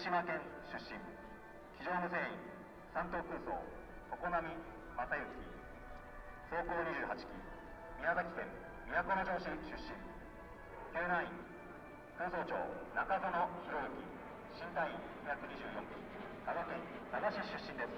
島県出身、机上無繊維、三等空曹、常滑正幸、走行28機、宮崎県都城市出身、救難員、空曹長中園博之、新隊員224機、佐賀県佐賀市出身です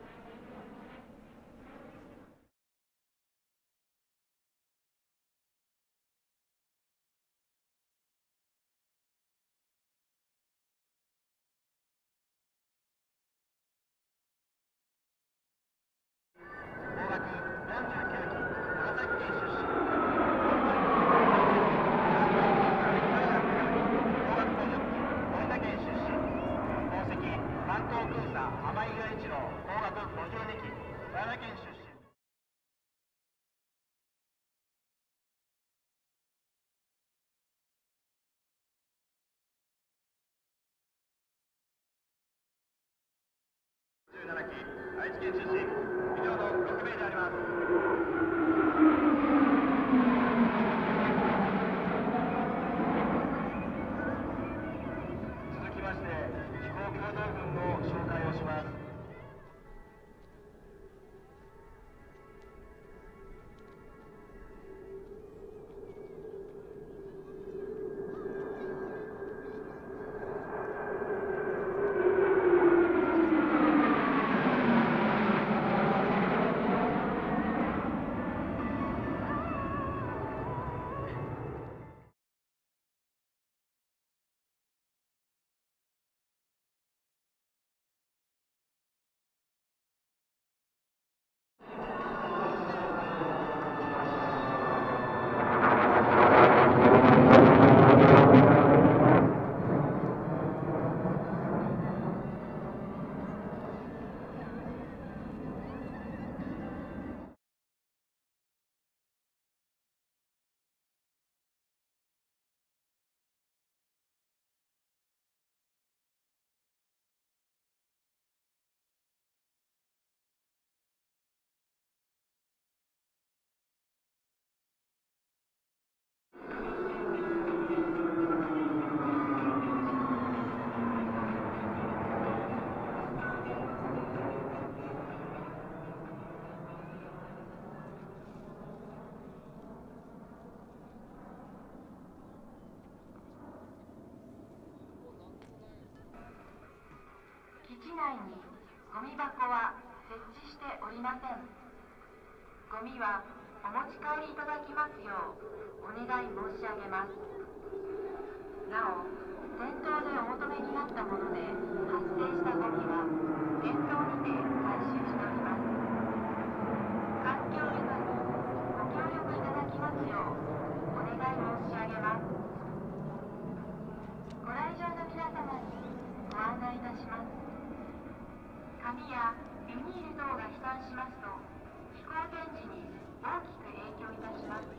。17期、愛知県出身、以上の6名であります。続きまして、飛行機動軍の紹介をします。 基地内にゴミ箱は設置しておりません。ゴミはお持ち帰りいただきますようお願い申し上げます。なお、店頭でお求めになったもので発生したゴミは店頭にて回収しております。環境利用にご協力いただきますようお願い申し上げます。ご来場の皆様にご案内いたします。紙やビニール等が飛散しますと飛行展示に大きく影響いたします。